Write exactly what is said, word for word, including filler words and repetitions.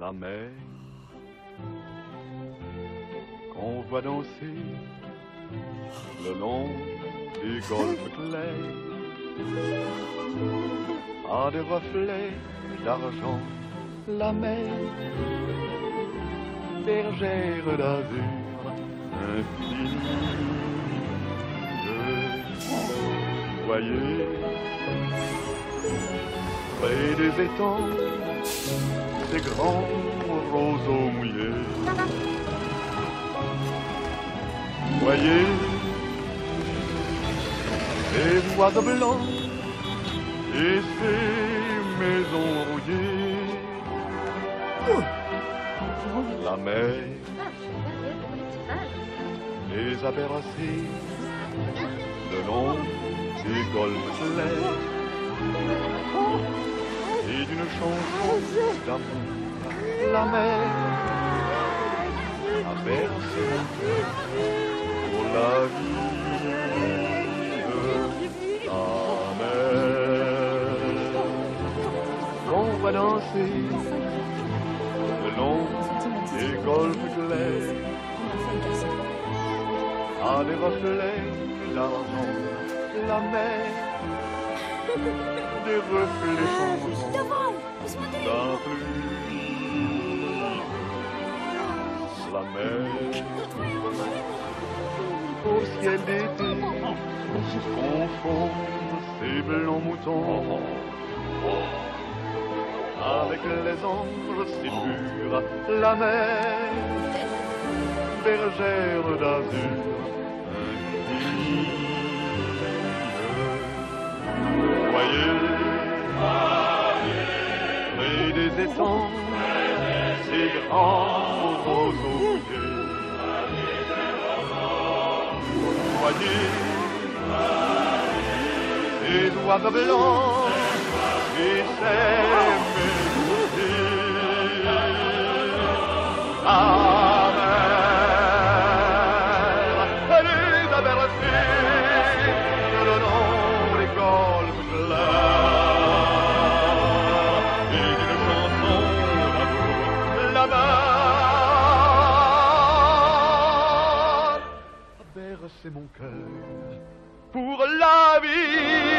la mer qu'on voit danser le long des golfes clairs a des reflets d'argent. La mer, bergère d'azur infinie, voyez, près des étangs, des grands roseaux mouillés. Voyez, ces oiseaux blancs et ces maisons rouillées. La mer les a bercés le long des golfes clairs et d'une chanson d'amour. La mer a bercé mon cœur pour la vie. La mer qu'on va danser le long des golfes clairs a des reflets d'argent. La mer, des reflets changeants d'un fluide. La mer, au ciel d'été, confond ses blancs moutons avec les anges si purs. La mer, bergère d'azur infinie. Voyez, près des étangs, ces grands roseaux mouillés. Voyez, ces oiseaux blancs et ces mélodies. La mer, elle les a bercés le long des golfes clairs et d'une chanson d'amour. La mer a bercé mon cœur pour la vie.